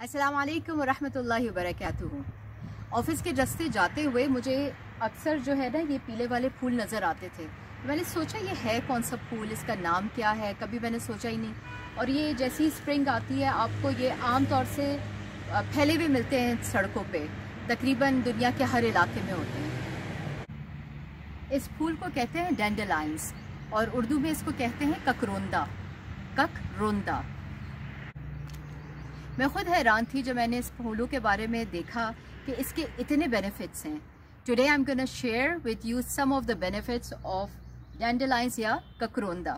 अस्सलाम वालेकुम वरहमतुल्लाहि वबरकातुहू। ऑफिस के रास्ते जाते हुए मुझे अक्सर जो है ना ये पीले वाले फूल नज़र आते थे। मैंने सोचा ये है कौन सा फूल, इसका नाम क्या है, कभी मैंने सोचा ही नहीं। और ये जैसी स्प्रिंग आती है आपको ये आम तौर से फैले हुए मिलते हैं सड़कों पे, तकरीबन दुनिया के हर इलाके में होते हैं। इस फूल को कहते हैं डैंडेलाइन्स और उर्दू में इसको कहते हैं ककरोंदा। ककरोंदा। मैं खुद हैरान थी जब मैंने इस फूलों के बारे में देखा कि इसके इतने बेनिफिट्स हैं। Today I am gonna share with you some of the benefits of dandelions या ककरोंदा।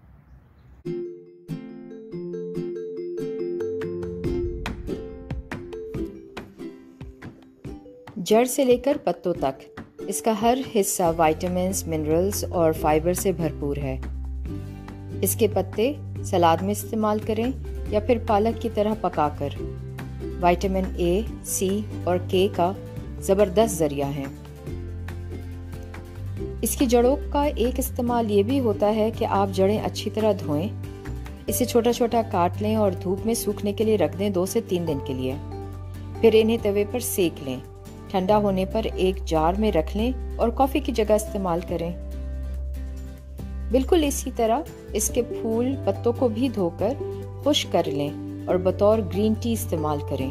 जड़ से लेकर पत्तों तक इसका हर हिस्सा विटामिन्स, मिनरल्स और फाइबर से भरपूर है। इसके पत्ते सलाद में इस्तेमाल करें या फिर पालक की तरह पकाकर। विटामिन ए, सी और के का ज़बरदस्त ज़रिया है। इसकी जड़ों का एक इस्तेमाल ये भी होता है कि आप जड़ें अच्छी तरह धोएं, इसे छोटा छोटा काट लें और धूप में सूखने के लिए रख दें 2 से 3 दिन के लिए। फिर इन्हें तवे पर सेक लें, ठंडा होने पर एक जार में रख लें और कॉफ़ी की जगह इस्तेमाल करें। बिल्कुल इसी तरह इसके फूल पत्तों को भी धोकर खुश्क कर लें और बतौर ग्रीन टी इस्तेमाल करें।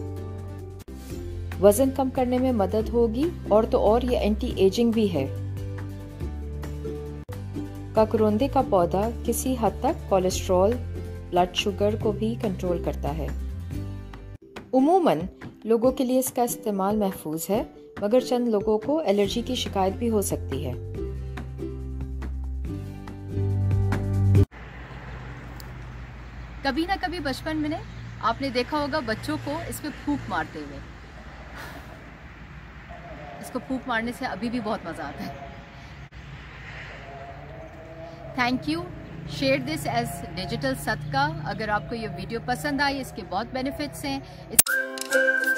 वजन कम करने में मदद होगी और तो और ये एंटी एजिंग भी है। ककरोंदे का पौधा किसी हद तक कोलेस्ट्रॉल, ब्लड शुगर को भी कंट्रोल करता है। उमूमन लोगों के लिए इसका इस्तेमाल महफूज है, मगर चंद लोगों को एलर्जी की शिकायत भी हो सकती है। कभी ना कभी बचपन में आपने देखा होगा बच्चों को इस पे फूंक मारते हुए। इसको फूंक मारने से अभी भी बहुत मजा आता है। Thank you. Share this as digital सदका। अगर आपको ये वीडियो पसंद आई, इसके बहुत बेनिफिट्स हैं।